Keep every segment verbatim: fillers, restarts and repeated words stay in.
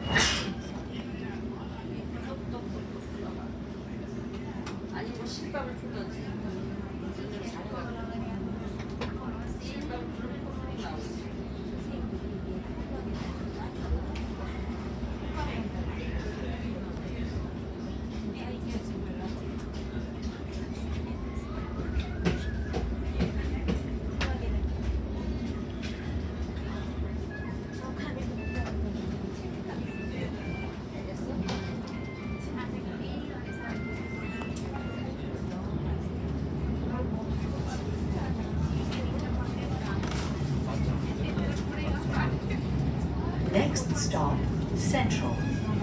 아니 뭐 실밥을 풀던지 선생님이 잘해가지고 실밥을 풀면 소리 나오지. Next stop, Central.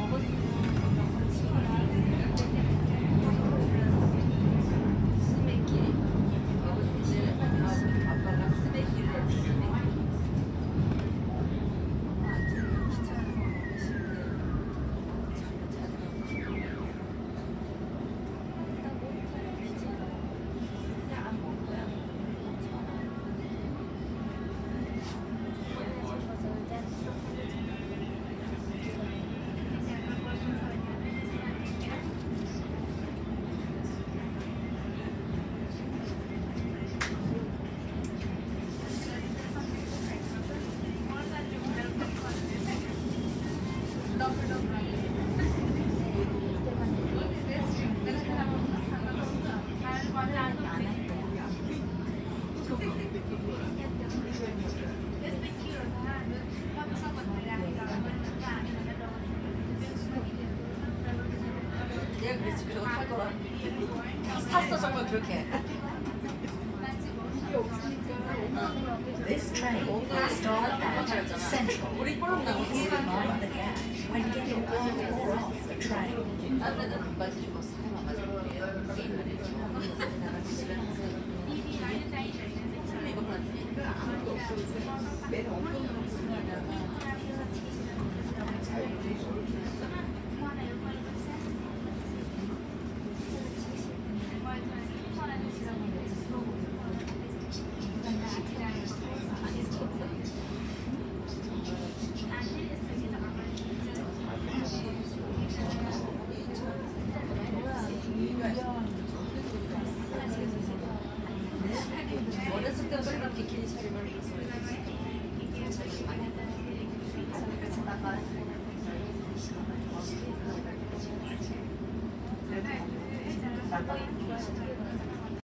내가 그랬지. 그러고 탈 거라. 탔어 정말 그렇게. This train will start at Central. 우리 볼록 나오지. Mind the gap when getting on or off the train. 딴 데는 안 빠지고 사람 안 빠지고 게임 말이지. 이거 봤지? 아무도 없어. 매력 없어. 어렸을 때부터 이렇게 긴 차림을 입어서 그랬지.